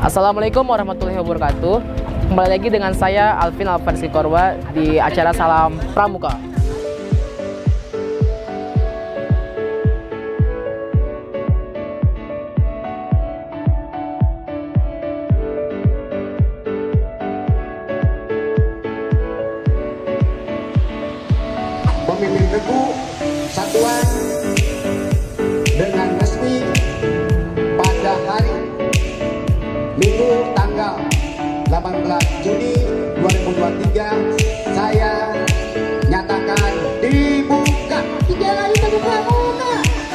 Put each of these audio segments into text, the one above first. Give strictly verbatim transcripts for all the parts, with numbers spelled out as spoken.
Assalamualaikum warahmatullahi wabarakatuh. Kembali lagi dengan saya Alvin Alfansi Korwa di acara Salam Pramuka. Pemimpin Regu Satuan dengan resmi pada hari Minggu tanggal delapan belas Juni dua ribu dua puluh tiga saya nyatakan dibuka. Tiga lagi tepuk pramuka.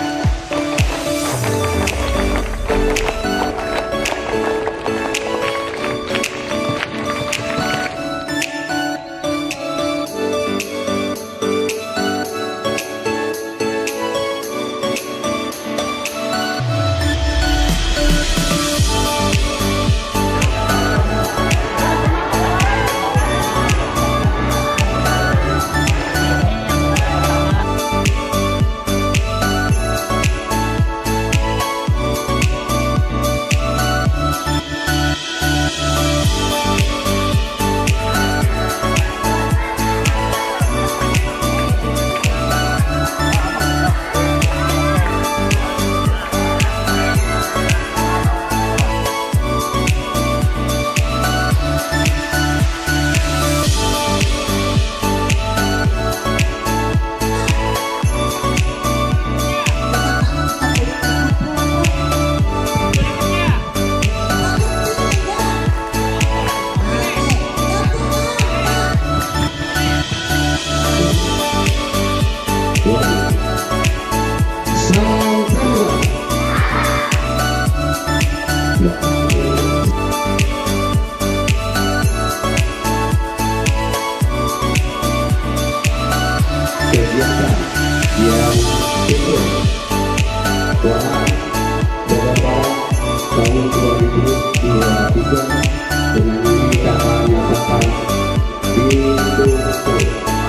Kegiatan yang itu Kuala Jawa tahun dua ribu dua puluh tiga dengan ini kata nyatakan ditutup.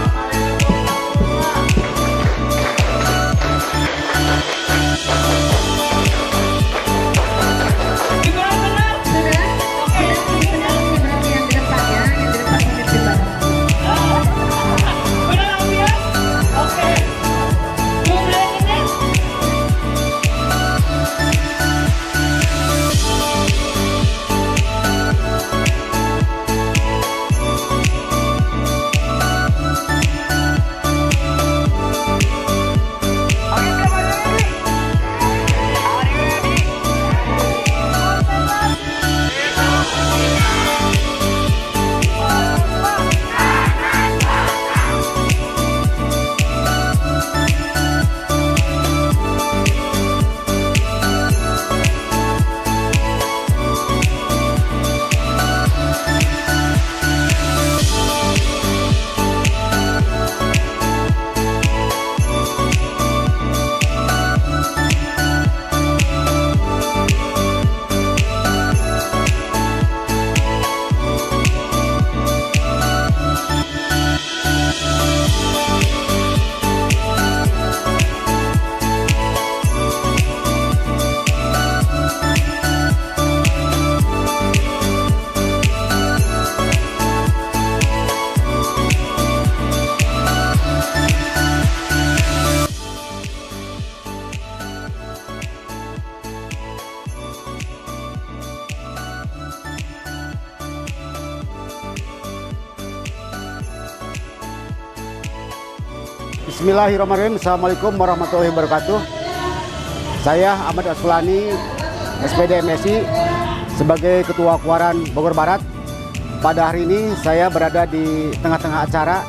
Bismillahirrahmanirrahim. Assalamualaikum warahmatullahi wabarakatuh. Saya Ahmad Asfulani, S P D M S I, sebagai Ketua Kuaran Bogor Barat. Pada hari ini saya berada di tengah-tengah acara,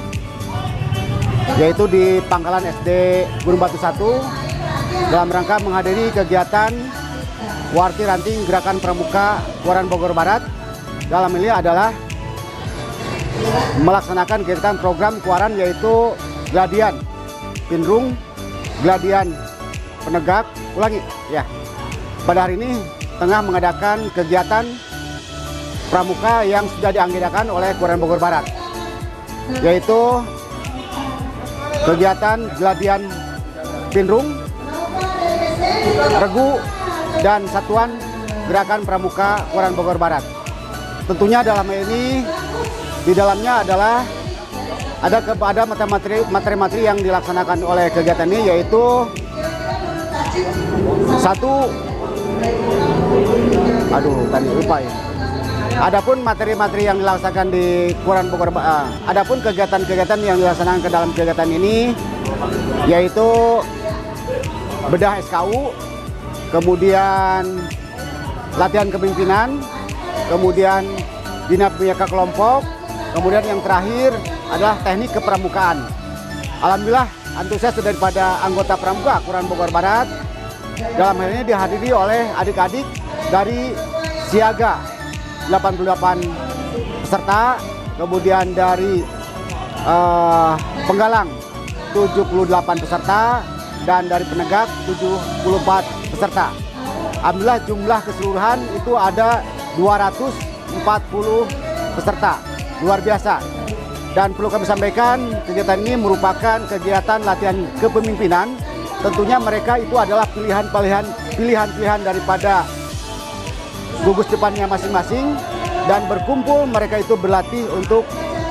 yaitu di Pangkalan S D Gunung Batu satu, dalam rangka menghadiri kegiatan Warti Ranting Gerakan Pramuka Kuaran Bogor Barat. Dalam ini adalah melaksanakan kegiatan program Kuaran, yaitu Gladian Pinrung, Gladian Penegak, ulangi ya. Pada hari ini tengah mengadakan kegiatan pramuka yang sudah dianggedakan oleh Kuaran Bogor Barat, yaitu kegiatan Gladian Pinrung, Regu, dan Satuan Gerakan Pramuka Kelurahan Bogor Barat. Tentunya dalam ini di dalamnya adalah ada kepada materi-materi yang dilaksanakan oleh kegiatan ini, yaitu satu, aduh tadi lupa ya. Adapun materi-materi yang dilaksanakan di Kelurahan Bogor Barat, uh, adapun kegiatan-kegiatan yang dilaksanakan ke dalam kegiatan ini, yaitu bedah S K U, kemudian latihan kepemimpinan, kemudian dinamika kelompok, kemudian yang terakhir adalah teknik kepramukaan. Alhamdulillah antusias daripada anggota pramuka Kelurahan Bogor Barat dalam hal ini dihadiri oleh adik-adik dari Siaga delapan puluh delapan peserta, kemudian dari uh, Penggalang tujuh puluh delapan peserta, dan dari Penegak tujuh puluh empat peserta. Alhamdulillah jumlah keseluruhan itu ada dua ratus empat puluh peserta, luar biasa. Dan perlu kami sampaikan, kegiatan ini merupakan kegiatan latihan kepemimpinan. Tentunya mereka itu adalah pilihan-pilihan pilihan-pilihan daripada gugus depannya masing-masing, dan berkumpul mereka itu berlatih untuk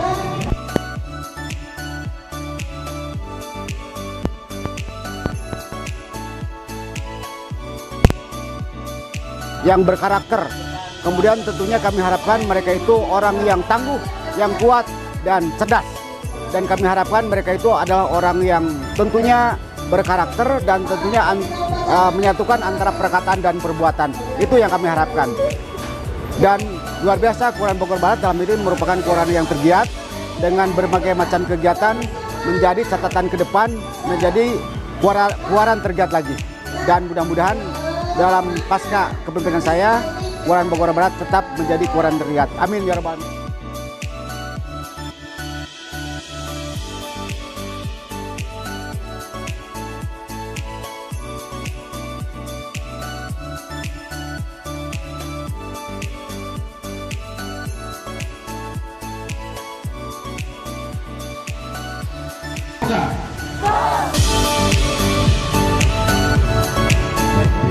yang berkarakter. Kemudian tentunya kami harapkan mereka itu orang yang tangguh, yang kuat, dan cerdas. Dan kami harapkan mereka itu adalah orang yang tentunya berkarakter dan tentunya an, uh, menyatukan antara perkataan dan perbuatan. Itu yang kami harapkan. Dan luar biasa, Kelurahan Bogor Barat dalam ini merupakan kelurahan yang tergiat dengan berbagai macam kegiatan, menjadi catatan ke depan, menjadi kelurahan tergiat lagi. Dan mudah-mudahan dalam pasca kepemimpinan saya, Kelurahan Bogor Barat tetap menjadi kelurahan tergiat. Amin ya rabbal alamin.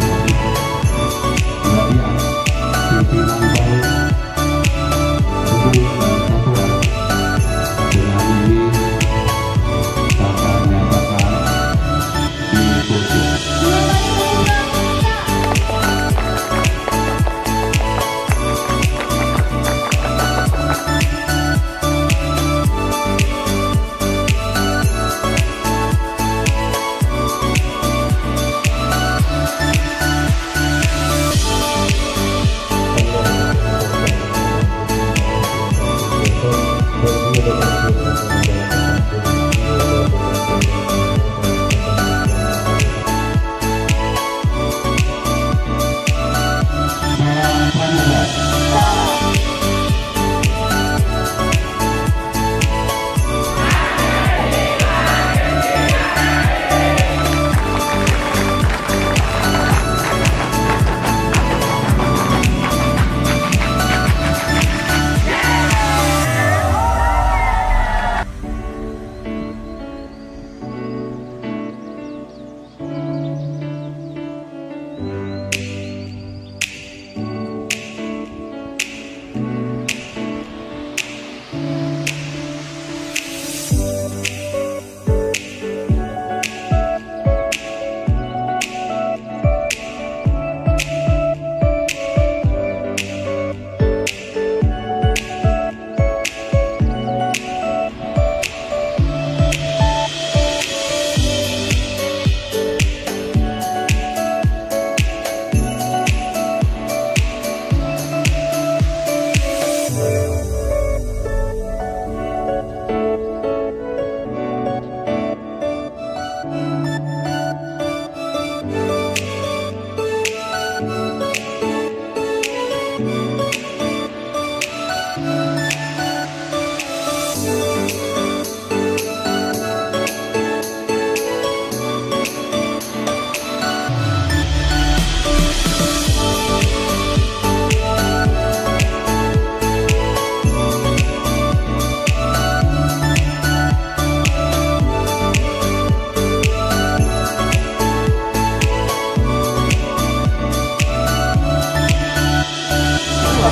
Pimpinan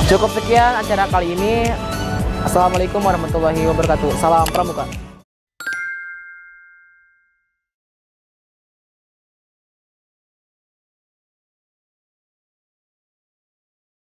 Cukup sekian acara kali ini. Assalamualaikum warahmatullahi wabarakatuh. Salam Pramuka.